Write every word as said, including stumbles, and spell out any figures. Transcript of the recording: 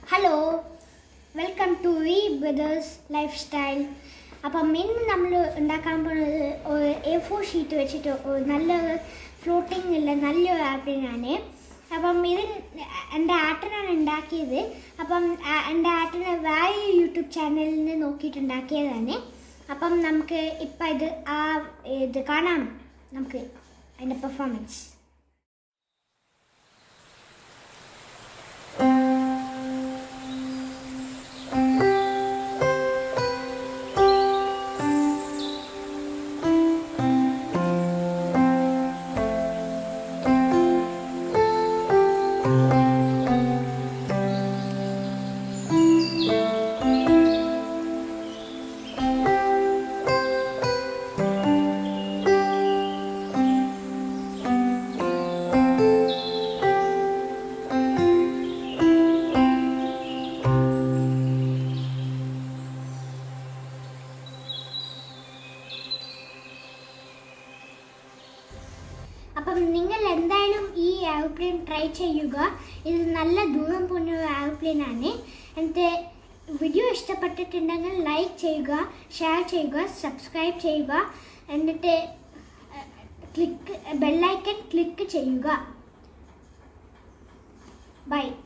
Hello, welcome to V brothers lifestyle. അപ്പം ഇന്ന് നമ്മൾ ഉണ്ടാക്കാൻ പോകുന്നത് ഒരു എ ഫോർ ഷീറ്റ് വെച്ചിട്ട് ഒരു നല്ലൊരു ഫ്ലോട്ടിംഗ് ഉള്ള നല്ലൊരു ആപ്പിനാണ്. അപ്പം ഇത് എൻ്റെ ആട്ടനാണ് ഉണ്ടാക്കിയത്. അപ്പം എൻ്റെ ആട്ടനെ വേറെ യൂട്യൂബ് ചാനലിൽ നിന്ന് നോക്കിയിട്ട് ഉണ്ടാക്കിയതാണ്. അപ്പം നമുക്ക് ഇപ്പം ഇത് ആ ഇത് കാണാം, നമുക്ക് അതിൻ്റെ പെർഫോമൻസ്. അപ്പം നിങ്ങൾ എന്തായാലും ഈ എയർപ്ലെയിൻ ട്രൈ ചെയ്യുക. ഇത് നല്ല ദൂരം പോകുന്ന ഒരു എയർപ്ലെയിനാണ്. എൻ്റെ വീഡിയോ ഇഷ്ടപ്പെട്ടിട്ടുണ്ടെങ്കിൽ ലൈക്ക് ചെയ്യുക, ഷെയർ ചെയ്യുക, സബ്സ്ക്രൈബ് ചെയ്യുക, എന്നിട്ട് ക്ലിക്ക് ബെല്ലൈക്കൺ ക്ലിക്ക് ചെയ്യുക. ബൈ.